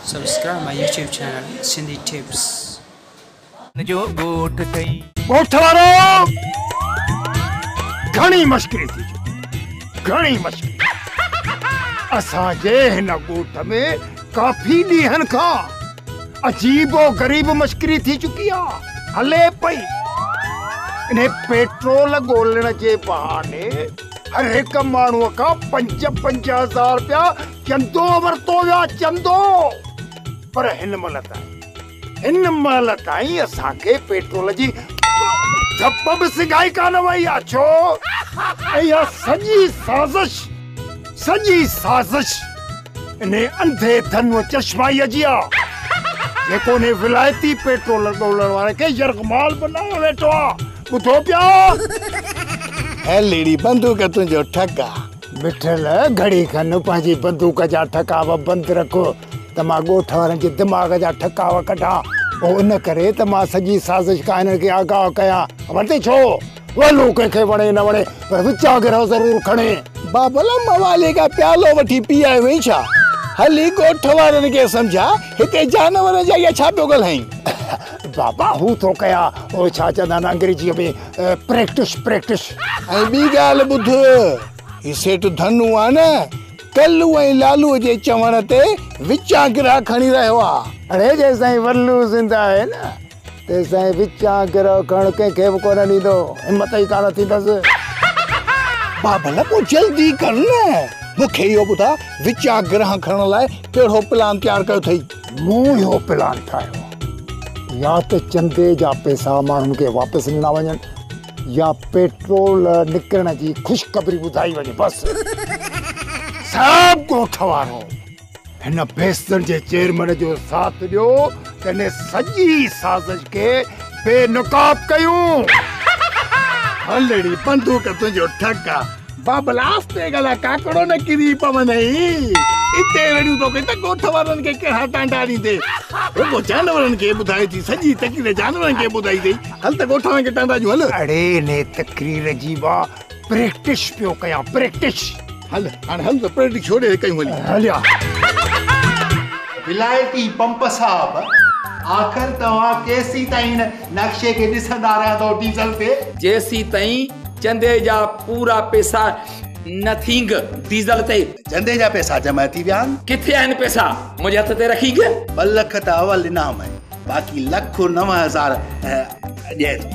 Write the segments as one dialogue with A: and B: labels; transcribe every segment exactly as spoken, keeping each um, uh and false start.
A: Subscribe my YouTube channel, Sindhi Tips.
B: जो गोठ थई
C: गोठ वारो घणी मश्करी थी घणी मश्करी असांजे हिन गोठ में काफ़ी ॾींहंनि खां अजीबो गरीब मश्करी थी चुकी आहे हले पई इन पेट्रोल ॻोल्हण जे बहाने हर हिक माण्हूअ खां पंज पंज हज़ार रुपया चंदो वरितो वियो आहे चंदो पर हिन महिल ताईं हिन महिल ताईं असांखे पेट्रोल जी धप बि सिगाई कान वई आहे छो इहा सॼी साज़िश सॼी साज़िश इन अंधे धन चश्माईअ जी आहे जेको इन विलायती पेट्रोल ॻोल्हण वारे खे यरगमाल बनाए वेठो आहे ॿुधो पिया
D: एलईडी बंदूक तुंहिंजो ठका
C: मिठल घड़ी खन पंहिंजी बंदूक जा ठकाव बंदि रखो त मां ॻोठ वारनि जे दिमाग़ जा ठकाव कढां पोइ इन करे त मां सॼी साज़िश खां हिननि खे आगाह कयां वरिते छो वलू कंहिंखे वणे न वणे पर विचा गिरह ज़रूरु खणे
D: बाबला मवाले का प्यालो वठी पी आयो वई छा हली ॻोठ वारनि खे सम्झा हिते जानवरनि जा इहा छा पियो ॻाल्हाई
C: बाबा हू थो कया ओ छा चवंदा आहिनि अंग्रेजीअ में प्रैक्टिस प्रैक्टिस
D: ऐं ॿी ॻाल्हि ॿुध ही सेठ धनु आहे न कल्लू ऐं लालूअ जे चवण ते विचा गिरह खणी रहियो आहे
C: अरे जेसिताईं वल्लू ज़िंदा आहे न तेसिताईं विचा गिरह खण कंहिंखे बि कोन ॾींदो हिमत ई कान थींदसि
D: बाबला पोइ जल्दी कर न मूंखे इहो ॿुधा विचा गिरह खणण लाइ कहिड़ो प्लान तयारु कयो अथई
C: मूं इहो प्लान ठाहियो या त चंदे जा पैसा माण्हुनि खे वापसि ॾिना वञनि या पेट्रोल निकिरण जी ख़ुशख़बरी ॿुधाई वञे बसि सभु ॻोठ वारो हिन बेस्तनि जे चेयरमैन जो साथ ॾियो त हिन सॼी साज़िश खे बेनकाब कयूं
D: हलड़ी बंदूक तुंहिंजो ठका बाबला आस्ते ॻाल्हि काकड़ो न किरी पवंदई इते रड़ियूं थो कई त ॻोठ वारनि खे कहिड़ा टांडा ॾींदे रुगो जानवरनि खे ॿुधाए थी सॼी तकरीर जानवरनि खे ॿुधाई अथई हल त ॻोठ वारनि खे टांडा ॾियूं हल
C: अड़े ने तकरीर जी मां प्रैक्टिस पियो कयां प्रैक्टिस
D: हल हाणे हल त प्रैक्टिस छोड़े कयूं हली
C: हलिया
E: विलायती पंप साहब आखिर तव्हां केसी ताईं नक्शे खे ॾिसंदा रहंदो डीज़ल ते
B: जेसी ताईं चंदे जा पूरा पैसा न थींग डीज़ल ते
E: चंदे जा पैसा जमा थी विया आहिनि
B: किथे आहिनि पैसा मुंहिंजे हथ ते रखींग
E: ॿ लख त अवल इनाम आहिनि बाक़ी लख नव हज़ार ॾिए थो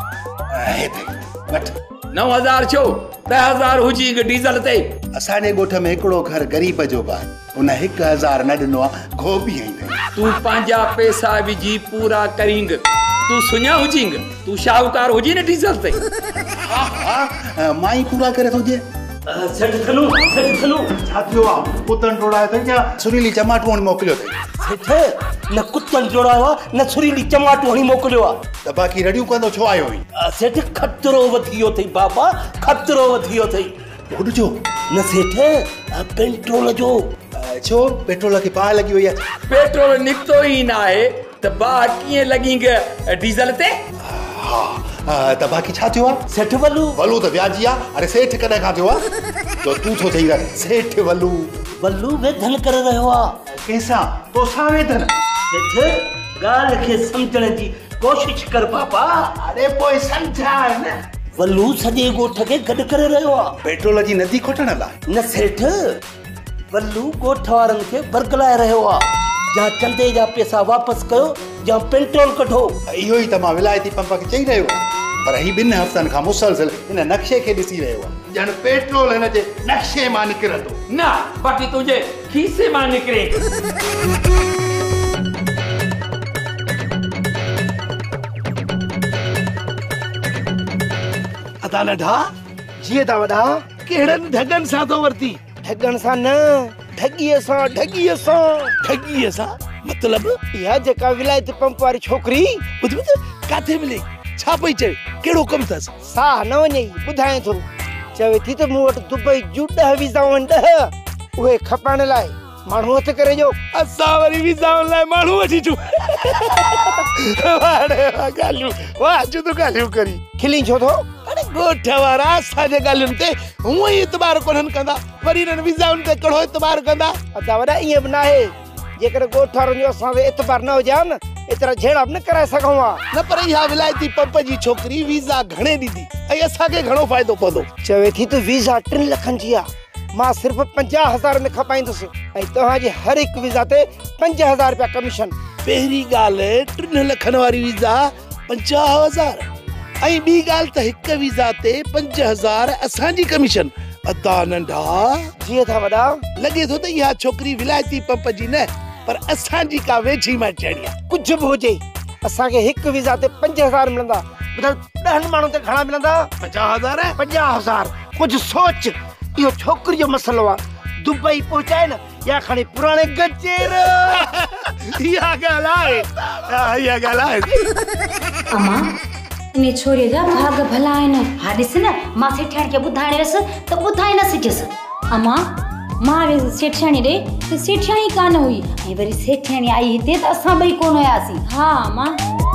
E: वठ
B: नव हज़ार छो ॾह हज़ार हुजी डीज़ल ते
E: असांजे ॻोठ में हिकिड़ो घर ग़रीब जो बि आहे उन हिकु हज़ार न ॾिनो आहे गोभी ईंदे
B: तूं पंहिंजा पैसा विझी पूरा करींग तूं सुञा हुजींग तूं शाहूकार हुजी न डीज़ल ते
E: हा हा मां ई पूरा करे थो ॾिए
F: सेठ थलू सेठ थलू
E: छा थियो आहे पुतन टोड़ायो अथई या सुरीली चमाटो हणी मोकिलियो अथई
F: सेठ न कुतन जोड़ायो आहे न सुरीली चमाटो हणी मोकिलियो आहे
E: त बाक़ी रड़ियूं कंदो छो आयो हुई
F: सेठ खतरो वधी वियो अथई बाबा खतरो वधी वियो अथई
E: बुढ जो
F: न सेठ पेट्रोल जो
E: छो पेट्रोल खे बाहि लॻी वई आहे
B: पेट्रोल निकितो ई न आहे त बाहि कीअं लॻींग डीज़ल ते
E: हा त बाक़ी छा थियो आहे
F: सेठ वलू
E: वलू त व्याजी आहे अरे सेठ कॾहिं खां थियो आहे जो तूं थो चई रह सेठ वलू
F: वलू वेधन करे रहियो आहे
E: कंहिंसां तोसां वेधन
F: सेठ ॻाल्हि खे सम्झण जी कोशिश कर बाबा
E: अरे पोइ सम्झाए न
F: वलू सॼे ॻोठ खे गॾु करे रहियो आहे
E: पेट्रोल जी नदी खोटण लाइ
F: न सेठ वलू ॻोठ वारनि खे बरगलाए रहियो आहे या चंदे जा पैसा वापसि कयो या पेट्रोल कढो
E: इहो ई त मां विलायती पंप खे चई रहियो पर ही ॿिनि हफ़्तनि खां मुसलसिल हिन नक्शे खे ॾिसी रहियो आहे ॼण पेट्रोल हिन जे नक्शे मां निकिरंदो
B: न बाक़ी तुंहिंजे खीसे मां निकिरे
F: अदा नढा जीअं था वॾा कहिड़नि ढगनि सां थो वरिती ढगनि सां न ठगीअ सां ठगीअ सां ठगीअ सां मतलब इहा जेका विलायती पंप वारी छोकिरी ॿुध ॿुध काथे मिले छा पई चए कहिड़ो कमु अथसि साह न वञे ॿुधाए थो चवे थी त मूं वटि दुबई जूं ॾह वीज़ाऊं आहिनि ॾह उहे खपाइण लाइ माण्हू हथ करे जो असां वरी वीज़ाउनि लाइ माण्हू वठी अचूं ॻाल्हियूं वाह जुदो ॻाल्हियूं करी खिली छो थो अरे ॻोठ वारा असांजे ॻाल्हियुनि ते हूअं ई एतबार कोन्हनि कंदा वरी हिननि वीज़ाउनि ते कहिड़ो एतबार कंदा अदा वॾा ईअं बि न आहे जेकर गोठ वारन जो असां ते एतबार न हुजे न एतरा झेड़ा न कराए सघूं आ
D: न पर इहा विलायती पंप जी छोकरी वीज़ा घणे ॾींदी ऐं असांखे घणो फ़ाइदो पवंदो
F: चवे थी त वीज़ा टिन लखनि जी आ मां सिर्फ़ पंजाह हज़ार में खपाईंदुसि ऐं तव्हांजे हर हिकु वीज़ा ते पंज हज़ार रुपया कमीशन
D: पहिरीं ॻाल्हि टिनि लखनि वारी वीज़ा पंजाह हज़ार ऐं ॿी ॻाल्हि त हिक वीज़ा ते पंज हज़ार असांजी कमीशन अता नंढा
F: जीअं था वॾा
D: लॻे थो त इहा छोकरी विलायती पंप जी न पर असांजी का वेझी माइटणी आहे
F: कुझु बि हुजे असांखे हिकु वीज़ा ते पंज हज़ार मिलंदा ॿुधायो ॾहनि माण्हुनि ते घणा मिलंदा
D: पंजाह हज़ार
F: पंजाह हज़ार कुझु सोच इहो छोकिरी जो मसलो आहे दुबई पहुचाए न या खणी पुराणे गजेर
D: इहा ॻाल्हि आहे इहा ॻाल्हि आहे
G: अमा इन छोरे जा भाग भला आहिनि हा ॾिस न मां सेठाणी खे ॿुधाइण वियसि त ॿुधाए न सघियसि अमा मां वियसि सेठाणी ॾे त सेठाणी कान हुई ऐं वरी सेठाणी आई हिते त असां ॿई कोन हुयासीं हा मां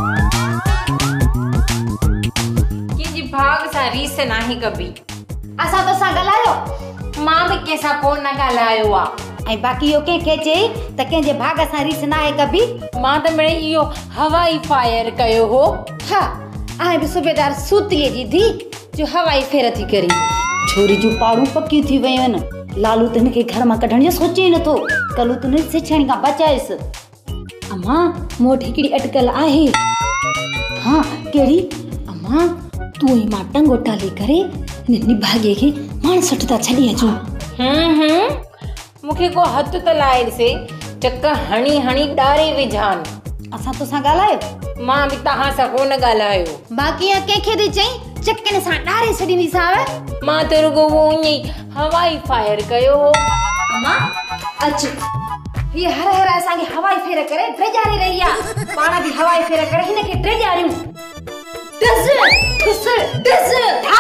H: कंहिंजी भाग सां रीस नाहे कबी
G: असां तोसां ॻाल्हायो
H: मां बि कंहिंसां कोन न ॻाल्हायो आहे
G: ऐं बाक़ी इहो कंहिंखे चई त कंहिंजे भाग सां रीस नाहे कबी
H: मां त मिड़ई इहो हवाई फायर कयो हो
G: हा ऐं बि सूबेदार सूतीअ जी धी जो हवाई फेर थी करी छोरी जूं पाड़ूं पकियूं थी वियूं आहिनि लालू त हिनखे घर मां कढण जो सोचे ई नथो कल्ह तूं हिन सेठाणी खां बचाएसि अमा मूं वटि हिकिड़ी अटकल आहे हा कहिड़ी अमा तूं ई मां टंगो टाले करे हिन निभागे खे माण्हू सठ था छॾी अचूं
H: हम्म हम्म मूंखे को हथ त लाए ॾिसे चक हणी हणी ॾारे विझान
G: असां तोसां ॻाल्हायो
H: मां बि तव्हां सां कोन ॻाल्हायो
G: बाक़ी कंहिंखे थी चई चकनि सां ॾारे छॾींदीसांव
H: मां त रुगो उहो ईअं ई हवाई फायर कयो हो
G: अमा अच हीअ हर हर असांखे हवाई फेर करे ड्रेजारे रही आहे पाण बि हवाई फेर करे हिनखे ड्रेजारियूं डज़ डज़ डज़ हा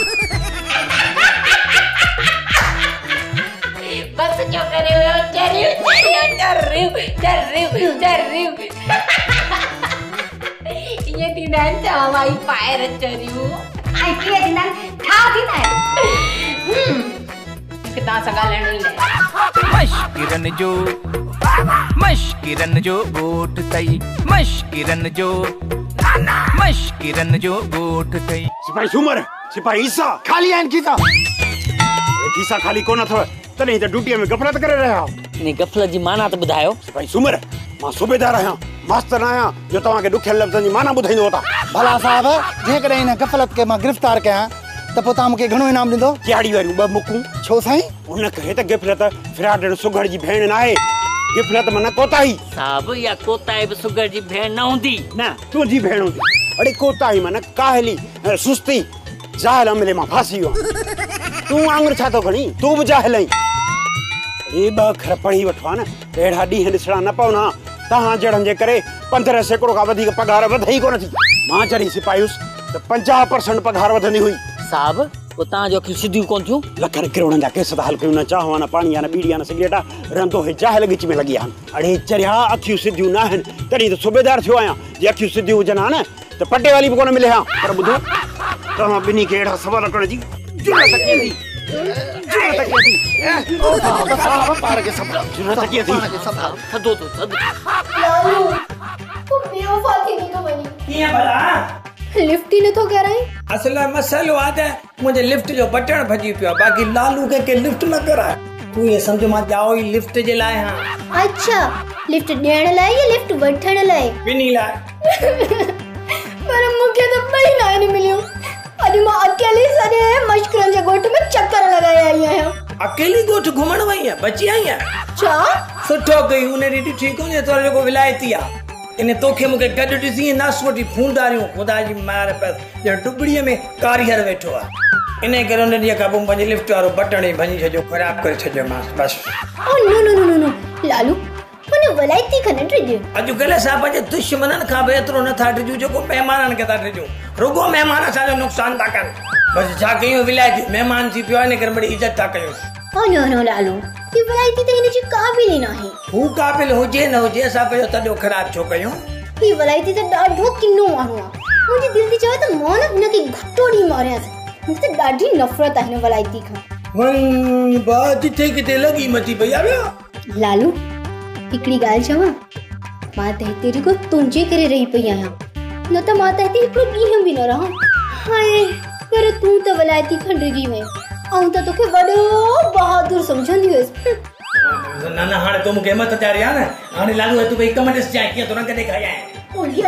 H: बस जो करे हुयो चरियो चरियो चरियो चरियो ये थींदा आहिनि हवाई फायर चरियो
G: ऐं कीअं थींदा आहिनि ठा थींदा आहिनि
H: मूंखे तव्हां सां ॻाल्हाइणो ई न
I: मश्किरन जो मश्किरन जो ॻोठ अथई मश्किरन जो मश्किरन जो ॻोठ अथई
C: सिपाही सूमर सिपाही ईसा खाली आहिनि कीसा कीसा खाली कोन अथव तॾहिं त ड्यूटीअ में गफ़लत करे रहिया
J: इन गफ़लत जी माना त ॿुधायो
C: सिपाही सूमर मां सूबेदार आहियां मास्तर आहियां जो तव्हांखे ॾुखियल लफ़्ज़नि जी माना ॿुधाईंदो वठां
E: भला साहब जेकॾहिं हिन गफ़लत खे मां गिरफ़्तार कयां त पोइ तव्हां मूंखे घणो इनाम ॾींदो
C: कहिड़ी वारियूं ॿ मुकूं
E: छो साईं
C: हुन करे त गिफ़लत फिराडण सुघड़ जी भेण नाहे गिफ़लत माना कोताही
J: साहब या कोताही बि सुगर जी भेण न हूंदी
C: न तुंहिंजी भेण हूंदी अड़े कोताही माना काहली सुस्ती ज़ाहिल अमले मां फासी वियो तूं आङुर छा थो खणी तूं बि जाहिल आहीं हे ॿ अखर पढ़ी वठो आहे न अहिड़ा ॾींहं ॾिसणा न पवंदा तव्हां जहिड़नि जे करे पंद्रहं सैकड़ो खां वधीक पघार वधे ई कोन थी मां जॾहिं सिपाही हुयुसि त पंजाह परसेंट पघार वधंदी हुई
J: साहब पोइ तव्हांजो अखियूं सिधियूं कोन थियूं
C: लखनि किरोड़नि जा केस त हल कयूं न चाहो आहे न पाणी आहे न बीड़ी आहे न सिगरेट आहे रहंदो हे जाहिल गिच में लॻी आहिनि अड़े चरिया अखियूं सिधियूं न आहिनि तॾहिं त सूबेदार थियो आहियां जे अखियूं सिधियूं हुजनि हा न त पटे वाली बि कोन मिले हा पर ॿुधो तव्हां ॿिन्ही खे अहिड़ा सवाल करण जी ज़रूरत कीअं थी ज़रूरत कीअं थी पाण खे ज़रूरत कीअं थी
J: थधो थो
K: लालू तूं बेवफा थी थो वञी
A: कीअं भला
K: लिफ्ट ही नथो कराई
A: असल मसलो आहे त मुंहिंजे लिफ्ट जो बटण भॼी पियो आहे बाक़ी लालू खे के लिफ्ट न कराए तूं ये सम्झ मां जाओ ई लिफ्ट जे लाइ हां
K: अच्छा लिफ्ट ॾियण लाइ या लिफ्ट वठण लाइ
A: ॿिन्ही लाइ
K: पर मूंखे त ॿई न आहिनि मिलियूं अॼु मां अकेली सॼे मश्करनि जे ॻोठ में चक्कर लॻाए आई आहियां
A: अकेली ॻोठ घुमण वई आहियां बची आई आहियां
K: छा
A: सुठो कई उन ॾींहुं ठीक हो तो जेको विलायती आहे इन तोखे मूंखे गॾु ॾिसी नासवटी फूंदारियूं ख़ुदा जी मार पस ॼण टुबड़ीअ में कारीगर वेठो आहे इन करे उन ॾींहं खां पोइ पंहिंजे लिफ्ट वारो बटण ई भञी छॾियो ख़राबु करे छॾियोमांसि बसि
K: ओ नो नो नो नो लालू हुन विलायती खां न टिजो
A: अॼुकल्ह असां पंहिंजे दुश्मननि खां बि एतिरो नथा टिजूं जेको महिमाननि खे था टिजूं रुगो महिमान असांजो नुक़सानु था कनि बसि छा कयूं विलायती महिमान थी पियो आहे इन करे बड़ी इज़त था कयूं
K: ओ नो नो लालू ये विलायती त हिन जी क़ाबिल ई नाहे
A: हू क़ाबिल हुजे न हुजे असां पंहिंजो तॾो ख़राबु छो कयूं
K: ही विलायती त ॾाढो किनो माण्हू आहे मुंहिंजी दिलि थी चवे त मां न हिनखे घटो ॾींहुं मारियांसि मूंखे त ॾाढी नफ़रत आहे हिन विलायती खां
A: वई बा जिथे किथे लॻी मची पई आहे
K: लालू हिकिड़ी ॻाल्हि चवां, मां त हिते रुगो तुंहिंजे करे रही पई आहियां, न त मां त हिते हिकिड़ो ॾींहुं बि न रहां। हाय पर तूं त वलायती खंडजी वई, ऐं त तोखे वॾो बहादुर सम्झंदी हुयसि।
A: न न हाणे तूं मूंखे हिमत चाढ़ी आहे न, हाणे लालू तूं भई कम ॾिस जाए कीअं तो रंग ॾेखारिया आहिनि।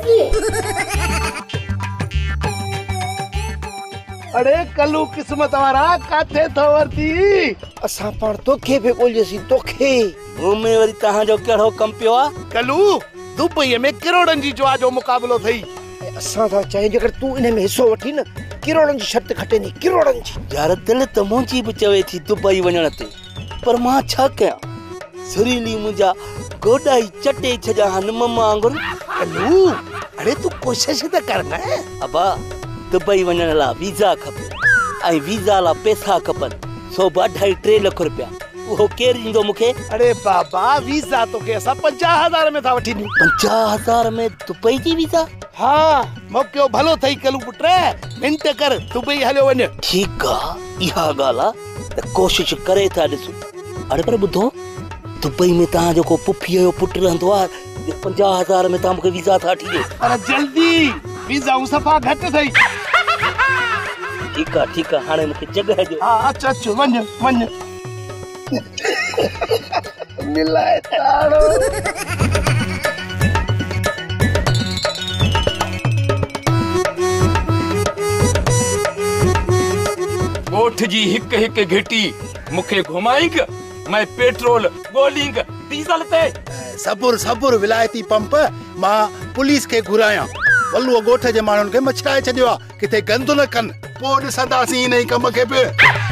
F: अरे कलू किस्मत वारा काथे तो वरती असा पण तोखे पे कोलसी तोखे
L: में वरी तहां जो केड़ो कम पियो आ
F: कलू दुबई में करोड़न जी जुआ जो मुकाबलो थई असा था चाहे जेकर तू इन में हिस्सो वठी न करोड़न जी शर्त खटे नी करोड़न जी
L: यार दिल त मुंजी भी चवे थी दुबई वणण ते पर मां छा कया सुरीली मुजा गोडाई चटे छजा हन मम्मा आंगुर
F: कलू अरे तू कोशिश त कर ना
L: अबा दुबई वणण ला वीजा खपे आई वीजा ला पैसा खपन सौ ढाई टे लाख रुपया वो केर इंदो मुखे
F: अरे बाबा वीजा तो के असा पचास हजार में था वठी नी
L: पचास हजार में दुबई जी वीजा
F: हां मौको भलो थई कलू पुत्रे मिनट कर दुबई हलो वने
L: ठीक आ इहा गाला त कोशिश करे था दिसु अरे पर बुधो दुबई में ता जो को पुफी यो पुट रहंदो आ पचास हजार में ता मुखे वीजा था ठी दे
F: अरे जल्दी वीजा उ सफा घट थई
L: ठीक आ ठीक आ हाने मुखे जगह जो
F: हां अच्छा अच्छा वन वन मिलाए तारो
B: गोठ जी हिक हिक घिटी मुखे घुमाईंग मैं पेट्रोल गोलिंग डीजल ते
E: सबुर सबुर विलायती पंप मां पुलिस के घुराया वल्लू गोठ जे माण्हुनि खे मछराए छॾियो आहे किथे गंद न कनि पोइ ॾिसंदासीं इन कम खे बि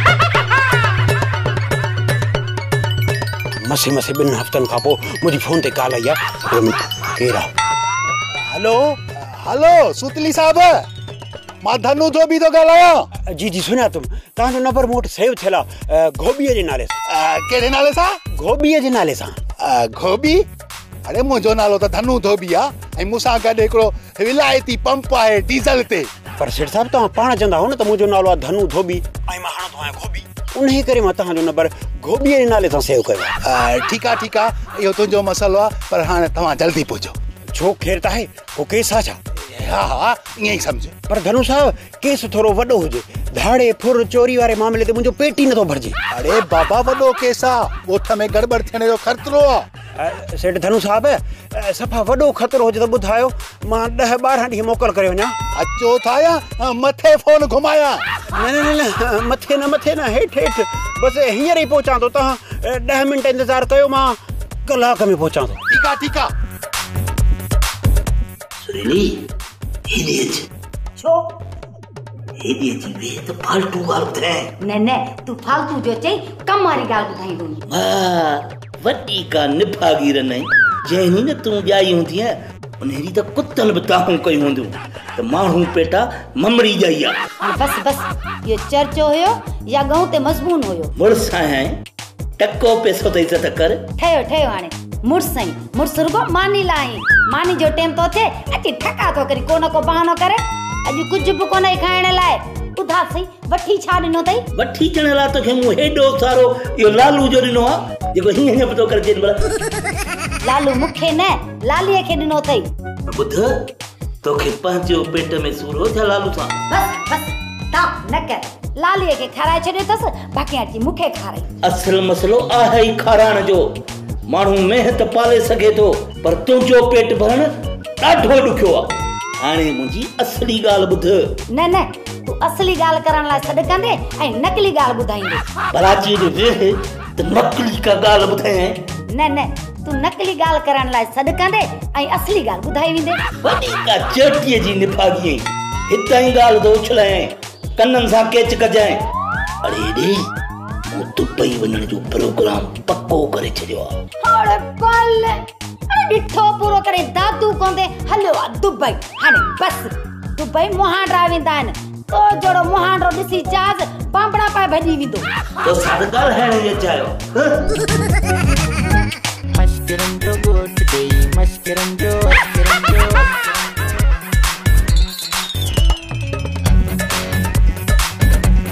C: मसे मसे ॿिनि हफ़्तनि खां पोइ मुंहिंजी फोन ते कॉल आई आहे केरु आहे
E: हेलो हेलो सुतली साहब मां धनु धोबी थो ॻाल्हायां
C: जी जी सुञा तुम तव्हांजो नंबर मूं वटि सेव थियल आहे गोबीअ जे नाले सां
E: कहिड़े नाले सां
C: गोबीअ जे नाले सां
E: गोबी अरे मुंहिंजो नालो त धनु धोबी आहे ऐं मूंसां गॾु हिकिड़ो विलायती पंप आहे डीज़ल ते
C: पर सेठ साहब तव्हां पाण चवंदा हो न त मुंहिंजो नालो आहे धनु धोबी ऐं मां हणंदो आहियां गोबी उन्ही करे मां तव्हांजो नंबर गोबीअ जे नाले सां सेव कयो आहे
E: ठीकु आहे ठीकु आहे इहो तुंहिंजो मसइलो आहे पर हाणे तव्हां जल्दी पुॼो
C: छो ख़ैर त आहे को केस आहे छा
E: हा हा ईअं ई सम्झो
C: पर धनु साहब केस थोरो वॾो हुजे धाड़े फुर चोरी वारे मामले ते मुंहिंजो पेट ई नथो भरिजे
E: अरे बाबा वॾो केस आहे ॻोठ में गड़बड़ थियण जो ख़तरो आहे
C: सेठ धनु साहब सफ़ा वॾो ख़तरो हुजे त ॿुधायो मां ॾह ॿारहं ॾींहं मोकल करे वञा
E: अचो था या मथे फोन घुमाया
C: न न न मथे न मथे न हेठि हेठि बसि हींअर ई पहुचां थो तव्हां ॾह मिंट इंतज़ारु कयो मां कलाक में पहुचां थो
E: ठीकु आहे ठीकु आहे
L: सुरीली हेॾे अच
G: छो
L: हेॾे अची वे त फालतू ॻाल्हि ॿुधाए
G: न न तूं फालतू जो चई कम वारी ॻाल्हि ॿुधाईंदो
L: हा वॾी का निभागी रनई जंहिं न तूं ॼाई हूंदी उनहरी त कुतनि बि ताहूं कयूं हूंदियूं त माण्हू पेटा ममड़ी ॼाई आहे
G: हाणे बसि बसि इहो चर्चो हुयो या गऊं ते मज़मून हुयो
L: मुड़ुस आहे टको पैसो त इज़त कर
G: ठहियो ठहियो हाणे मुड़ुस आई मुड़ुस रुगो मानी लाई मानी जो टाइम तो थे अची ठका तो करी को न को बहानो करे अॼु कुझु बि कोन खाइण लाइ ॿुधा सही वठी छा ॾिनो अथई
L: वठी अचण लाइ तोखे मूं हेॾो सारो इहो लालू जो ॾिनो आहे जेको हीअं हीअं पतो करे जेॾी
G: लालू मूंखे न लालीअ खे ॾिनो अथई
L: ॿुध तोखे पंहिंजो पेट में सूर हो छा लालू सां
G: बसि बसि ता न कर लालीअ खे खाराए छॾियो अथसि बाक़ी अची मूंखे खाराई
L: असल मसलो आहे ई खाराइण जो माण्हू महिनत पाले सघे थो पर तुंहिंजो पेट भरण ॾाढो ॾुखियो आहे हाणे मुंहिंजी असली ॻाल्हि ॿुध
G: न न तूं असली ॻाल्हि करण लाइ सॾु कंदे ऐं नकली ॻाल्हि ॿुधाईंदे
L: भलाची वेह त नकली का ॻाल्हि ॿुधाए
G: न न तूं नकली ॻाल्हि करण लाइ सॾु कंदे ऐं असली ॻाल्हि ॿुधाई वेंदे
L: वॾी का चटीअ जी निभागी हितां ई ॻाल्हि थो उछलाए कननि सां केच कजाए अरे ॾे दुबई वञण जो प्रोग्राम पक्को करे छॾियो आहे
G: अरे बल ॾिठो पूरो करे दादू कोंदे हलियो आहे दुबई हाणे बसि दुबई मुहांडरा वेंदा आहिनि तो जहिड़ो मुहांडरो ॾिसी चाज बांबड़ा पाए भॼी वेंदो
L: तो साढे ॻाल्हाइण जो चाहियो
I: मस्करन जो गोट गई मस्करन जो मस्करन जो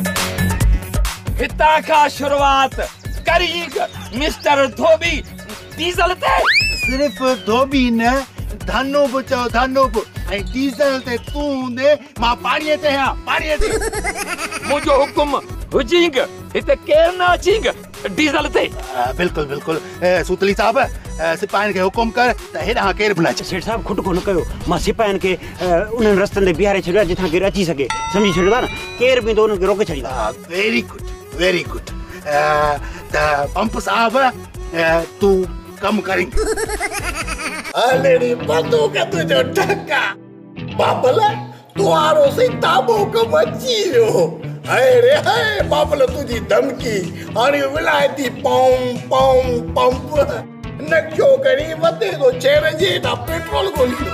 B: हितां खां शुरुआत करी मिस्टर धोबी डीजल ते
E: सिर्फ धोबी न धानो बि चओ धानो बि ऐं डीज़ल ते तूं हूंदे मां पाणीअ ते आहियां पाणीअ ते
B: मुंहिंजो हुकुम हुजींग हिते केरु न अचींग डीजल ते
E: बिल्कुलु बिल्कुलु सूतली साहब सिपाहियुनि खे हुकुम कर त हेॾां केरु बि न अचे
M: सेठ साहब खुट कोन कयो मां सिपाहियुनि खे उन्हनि रस्तनि ते बीहारे छॾियो जिथां केरु अची सघे सम्झी छॾियो था न केरु बि ईंदो उन्हनि खे रोके छॾींदा
E: वेरी गुड वेरी गुड त पंप साहब तूं कमु करीं
D: अलेरी बंदूक तुझो ठका बाबल तुआरो से ताबो कम अची वियो हाय रे हाय बाबल तुझी धमकी हाणे विलायती पम पम पंप नक्यो करी वधे तो चेहरे जे ना पेट्रोल गोली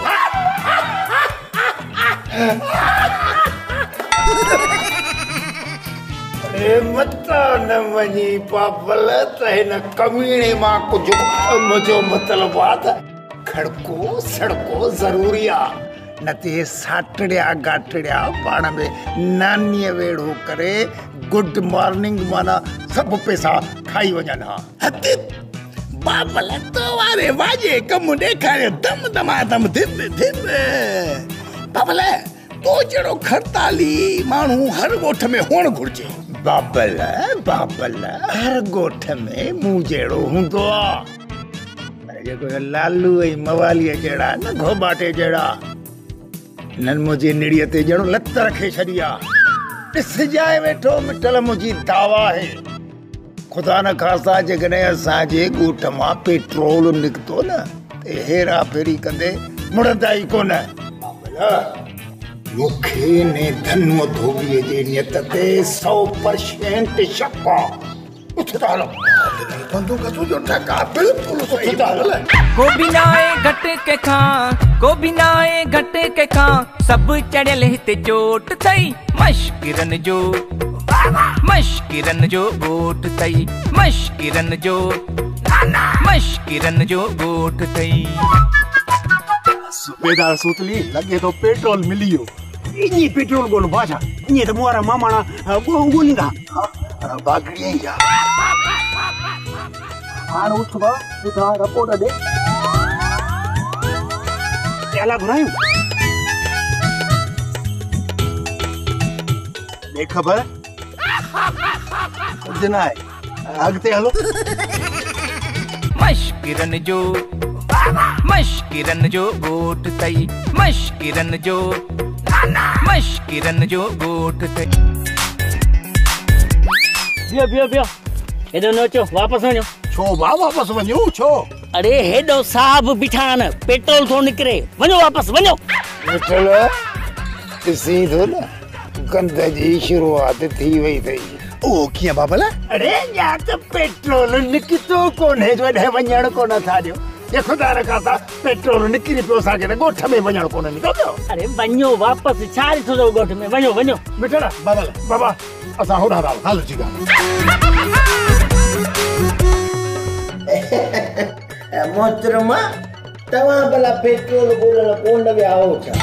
C: ए मता न वञी बाबल त हिन कमीणे मां कुझु मुंहिंजो मतिलबु आहे त खड़को सड़को ज़रूरी आहे न ते साटड़िया गाटड़िया पाण में नानीअ वेड़ो करे गुड मॉर्निंग माना सभु पैसा खाई वञनि हा
D: बाबल तो वारे वाजे कम ॾेखारे दम दमादम धिम धिम बाबल तो जहिड़ो खरताली माण्हू हर ॻोठ में हुअणु घुरिजे
C: बाबल बाबल हर ॻोठ में मूं जहिड़ो हूंदो आहे जेको लालू ऐं मवालीअ जहिड़ा न घोबाटे जहिड़ा हिननि मुंहिंजी निड़ीअ ते ॼणो लत रखे छॾी आहे ॾिसजाए वेठो मिटल मुंहिंजी दावा आहे ख़ुदा न ख़ास्ता जेकॾहिं असांजे ॻोठ मां पेट्रोल निकितो न त हेरा फेरी कंदे मुड़ंदा ई कोन मूंखे ने धनुअ धोबीअ जे नियत ते सौ परसेंट शक आहे उठ त हलो
D: बंदूक तुझो ठका बिल्कुल सही बाबल
N: को भी ना आए घट के खां को भी ना आए घट के खां सब चढ़ियल हिते चोट थई मश्किरन जो मश्किरन जो गोट थई मश्किरन जो मश्किरन जो गोट थई
D: सुबेदार सूतली लगे तो पेट्रोल मिली वियो
M: इनी पेट्रोल गोल बाजा इनी त मोरा मामाणा गो गोलींदा
C: बागड़िया या हाण उठ बा उठा रिपोर्ट दे
M: चला घुरायूं
E: देख खबर कुछ ना है अगते हलो
N: मश्किरन जो मश्किरन जो गोट थई मश्किरन जो मश्किरन जो गोट थई
J: बियो बियो बियो हेॾो न अचो वापसि वञो
D: छो बा वापसि वञो छो
J: अरे हेॾो साहब बीठा आहिनि पेट्रोल थो निकिरे वञो वापसि वञो
C: मिठल ॾिसी थो न गंद जी शुरूआत थी वई अथई
E: ओ कीअं बाबल
C: अरे या त पेट्रोल निकितो कोन्हे जो हेॾे वञणु कोन था ॾियो ये खुदा न खास्ता पेट्रोल निकिरी पियो असांखे त ॻोठ में वञणु कोन निकितो
J: अरे वञो वापसि छा ॾिठो अथव ॻोठ में वञो वञो
C: मिठल बाबल बाबा असां होॾां था हल जी
L: मोहतरमा तव्हां भला पेट्रोल ॻोल्हण कोन विया हो छा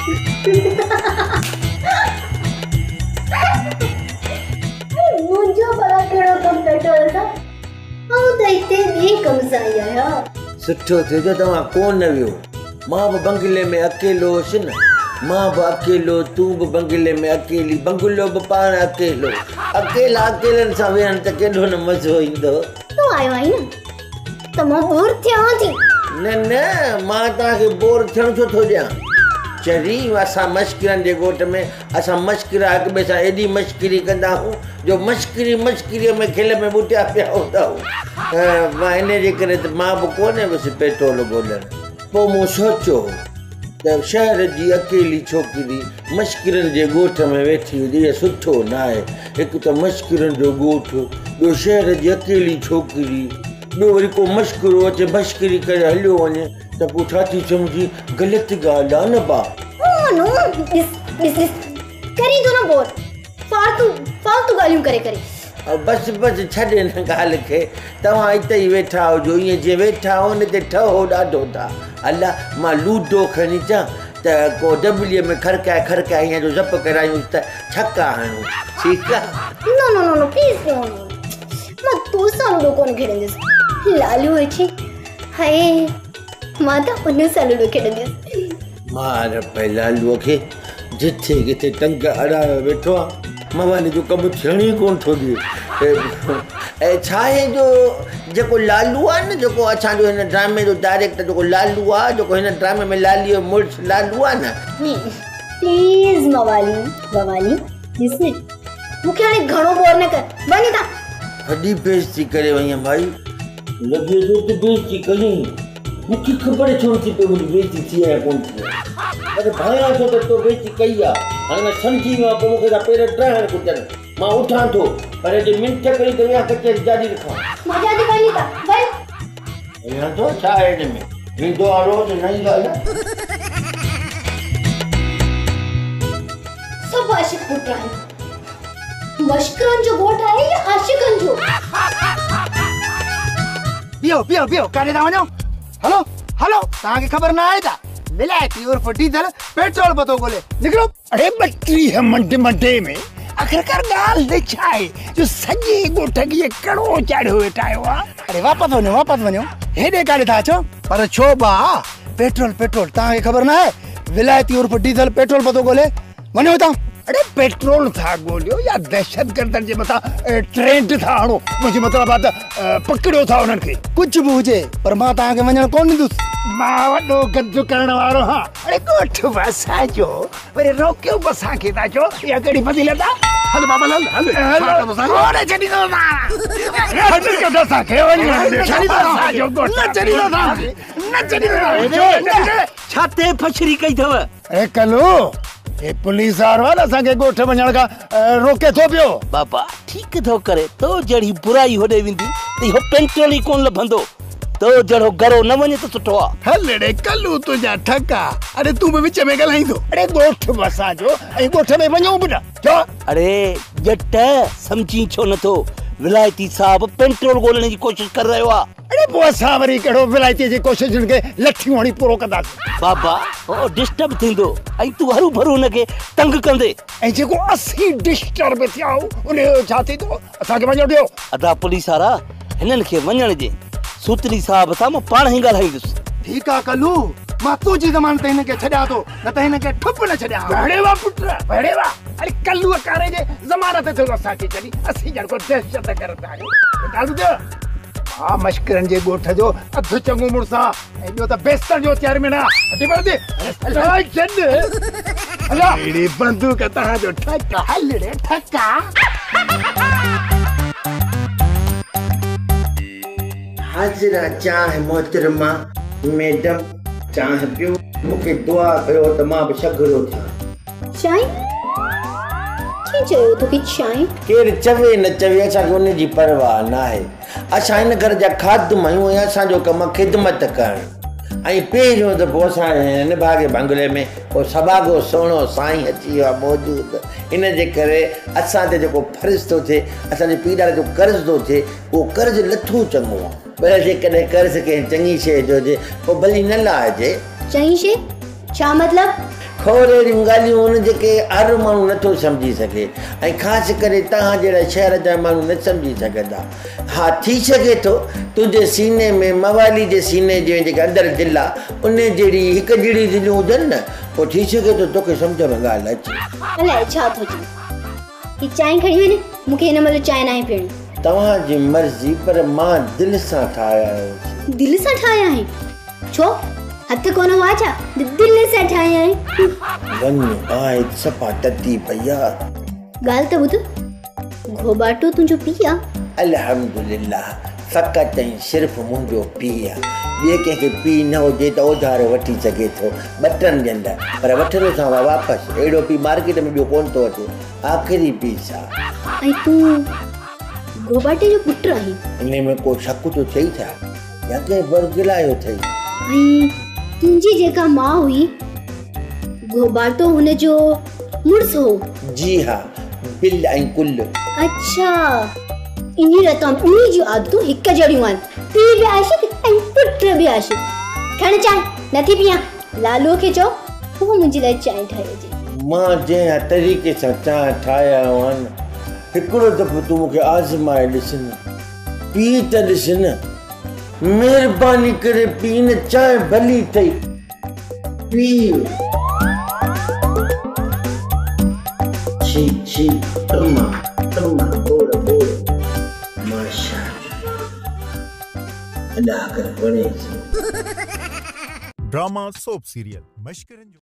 K: मुंहिंजो भला कहिड़ो कमु पेट्रोल सां आऊं त हिते ॿिए कम सां आई आहियां
L: सुठो थियो जो तव्हां कोन वियो मां बि बंगले में अकेलो हुअसि न मां बि अकेलो तूं बि बंगले में अकेली बंगलो बि पाण अकेलो अकेला अकेलनि सां वेहण त केॾो न मज़ो ईंदो
K: तूं आयो आई न त मां बोर थियां थी
L: न न मां तव्हांखे बोर थियण छो थो ॾियां चरी असां मश्किरनि जे ॻोठ में असां मश्किरा हिक ॿिए सां एॾी मश्किरी कंदा आहियूं जो मश्किरी मश्किरीअ में खिल में ॿुटिया पिया हूंदा आहियूं मां इन जे करे त मां बि कोन वियुसि पेट्रोल ॻोल्हण पोइ मूं सोचियो त शहर जी अकेली छोकिरी मश्किरनि जे ॻोठ में वेठी हुजे इहो सुठो न आहे हिकु त मश्किरनि जो ॻोठु ॿियो शहर जी अकेली छोकिरी ॿियो वरी को मश्किरो अचे मश्किरी करे हलियो वञे त पोइ छा थी सम्झी ग़लति ॻाल्हि आहे न बा
K: नो ॾिस ॾिस ॾिस करी दो न बोर फालतू फालतू ॻाल्हियूं करे करे
L: बसि बसि छॾे हिन ॻाल्हि खे तव्हां हिते ई वेठा हुजो ईअं जीअं वेठा हो न ते ठहो ॾाढो था अलाह मां लूडो खणी अचां त को डबलीअ में खड़काए खड़काए ईअं जो जप करायूं त छका हणूं ठीकु आहे
K: नो नो नो नो प्लीज़ नो नो मां तोसां लूडो कोन खेॾंदसि लालू वेठी हाय मां त उन सालू खे ॾिसंदी
L: मार पे लालूअ खे जिथे किथे टंग अड़ायो वेठो आहे मवानी जो कमु थियण ई कोन थो ॾिए ऐं छा आहे जो जेको लालू आहे न जेको असांजो हिन ड्रामे जो डायरेक्टर जेको लालू आहे जेको हिन ड्रामे में लाली जो मुड़ुसु लालू आहे न
K: प्लीज मवाली मवाली ॾिस मूंखे हाणे घणो बोर न कर वञ था
L: वॾी बेइज़ती करे वई आहे भाई लॻे थो त बेइज़ती कई मूंखे ख़बर छो नथी पए मुंहिंजी बेइज़ती थी आहे या कोन थी आहे अरे भाया छो त तो बेइज़ती कई आहे हाणे मां सम्झी वियो आहियां पोइ मूंखे त पेर ड्राइण कुटनि मां उठां थो पर हेॾे मिंट करी त या कचहरी जारी रखां
K: मां जारी वञ था वञ
L: या तो छा आहे हिन में ईंदो आहे रोज़ नई ॻाल्हि
K: सभु आशिक़ पुट आहिनि मश्करनि जो घोट आहे या आशिक़नि जो
C: बीहो बीहो बीहो काॾे था वञो हलो हलो तव्हांखे ख़बर न आहे छा विलायती उर्फ डीजल पेट्रोल पतो ॻोल्हे निकिरो अरे ॿटीह मिंट मंटे में आख़िरकार ॻाल्हि छा आहे जो सॼे ॻोठ खे कड़ो चाढ़ियो वेठा आहियो आहे अरे वापसि वञो वापसि वञो हेॾे काॾे था अचो पर छो भाउ पेट्रोल पेट्रोल तव्हांखे ख़बर न आहे विलायती उर्फ डीजल पेट्रोल पतो ॻोल्हे वञो हितां अरे पेट्रोल था ॻोल्हियो या दहशतगर्दनि जे मथां ट्रेंड था हणो मुंहिंजो मतिलबु आहे त पकड़ियो था उन्हनि खे कुझु बि हुजे पर मां तव्हांखे वञणु कोन ॾींदुसि मां वॾो गद्द करण वारो हा अरे ॻोठ बसा जो वरी रोकियो बसा खे था चओ इहा कहिड़ी फज़ीलत आहे हल बाबा हल हल कोन छॾींदो मां असांखे वञणु न छॾींदो न छॾींदो
J: छा ते फछरी कई अथव
C: अरे कलू ए पुलिस वारो आहे न असांखे ॻोठ वञण खां रोके थो पियो
J: बाबा ठीकु थो करे तो जहिड़ी बुराई होॾे वेंदी त इहो पेट्रोल ई कोन लभंदो तो जहिड़ो घरो न वञे त सुठो आहे
C: हल रे कलू तुंहिंजा ठका अरे तूं बि विच में ॻाल्हाईंदो अरे ॻोठ बसा जो ऐं ॻोठ में वञूं बि न छो
J: अरे जट सम्झी छो नथो विलायती साहब पेट्रोल ॻोल्हण जी कोशिशि करे रहियो आहे
C: अरे पोइ असां वरी कहिड़ो विलायती जी कोशिशुनि खे लठियूं हणी पूरो कंदासीं
J: बाबा ओ डिस्टर्ब थींदो ऐं तूं हरू भरू हुनखे तंग कंदे
C: ऐं जेको असीं डिस्टर्ब थिया उन छा थींदो असांखे वञो ॾियो
J: अदा पुलिस वारा हिननि खे वञण जे सूत्री साहब सां मां पाण ई ॻाल्हाईंदुसि
C: ठीकु आहे कलू मां तुंहिंजी ज़मान ते हिनखे छॾियां थो न त हिनखे ठुप न छॾियां बहिड़ेवा पुट बहिड़ेवा अरे कलूअ कारे जे ज़मानत ते असांखे छॾी असीं ॼण को दहशत करंदा आहियूं ॻाल्हि ॿुध हा मश्करनि जे ॻोठ जो अधु चङो मुड़ुसु आहे ऐं ॿियो त बेस्तर जो चेयरमैन आहे अहिड़ी बंदूक तव्हांजो ठका हल रे ठका
L: हाज़िरा चाह मोहतरमा मैडम चाह पियो मूंखे दुआ कयो त मां बि शगरो थियां
K: चांहि की चयो तोखे चांहि
L: केरु चवे न चवे असांखे उनजी परवाह न आहे असां हिन घर जा खादम आहियूं ऐं असांजो कमु आहे ख़िदमत करणु ऐं पहिरियों त पोइ असां हिन भाॻे बंगले में को सभागो सुहिणो साईं अची वियो आहे मौजूदु इन जे करे असां ते जेको फ़र्ज़ु थो थिए असांजे पीढ़ार जो कर्ज़ु थो थिए उहो कर्ज़ु लथो चङो आहे पर जेकॾहिं कर्ज़ु कंहिं चङी शइ जो हुजे पोइ भली न लाहिजे
K: चङी शइ छा मतिलबु
L: खोड़ अहिड़ियूं ॻाल्हियूं आहिनि जेके हर माण्हू नथो सम्झी सघे ऐं ख़ासि करे तव्हां जहिड़ा शहर जा माण्हू न सम्झी सघंदा हा थी सघे थो तुंहिंजे सीने में मवाली जे सीने जे जेके अंदरि दिलि आहे उन जहिड़ी हिकु जहिड़ी दिलियूं हुजनि न पोइ थी सघे थो तोखे सम्झ में ॻाल्हि अचे
K: अलाए छा थो चए ही चांहि खणी वञे मूंखे हिन महिल चांहि न आहे पीअणी
L: तव्हांजी मर्ज़ी पर मां दिलि सां ठाहिया आहियो
K: दिलि सां ठाहिया आहिनि छो हथ कोन हुआ छा दिलि सां ठाहिया आहिनि
L: वञ आहे सफ़ा तती पई आहे
K: ॻाल्हि त ॿुध घोबाटो तुंहिंजो पीउ आहे
L: अल्हम्दुलिल्लाह फ़क़ति ऐं सिर्फ़ु मुंहिंजो पीउ आहे ॿिए कंहिंखे पीउ न हुजे त उधार वठी सघे थो ॿ टन ॾींदा पर वठंदो सां वापसि अहिड़ो पीउ मार्केट में ॿियो कोन थो अचे आख़िरी पीस आहे
K: ऐं तूं घोबाटे जो पुटु आहीं
L: इन में को शक थो थिए छा या कंहिं बरगिलायो अथई
K: ऐं तुंहिंजी जेका माउ हुई घोबाटो हुनजो मुड़ुसु हो
L: जी हा बिल ऐं कुल
K: अच्छा इन रतम उन्हीं जी आदतूं हिकु जहिड़ियूं आहिनि पीउ बि आशिक़ ऐं पुटु बि आशिक़ खण चांहि नथी पीआं लालूअ खे चओ उहो मुंहिंजे लाइ चांहि ठाहे अचे
L: मां जंहिं तरीक़े सां चांहि ठाहिया आहिनि हिकिड़ो दफ़ो तूं मूंखे आज़माए ॾिस न पी त ॾिस न मेहरबानी करे पीन चाय भली थई पी छी छी तम्मा तम्मा बोल बोल माशा अल्लाह कर बने
O: ड्रामा सोप सीरियल मशकरन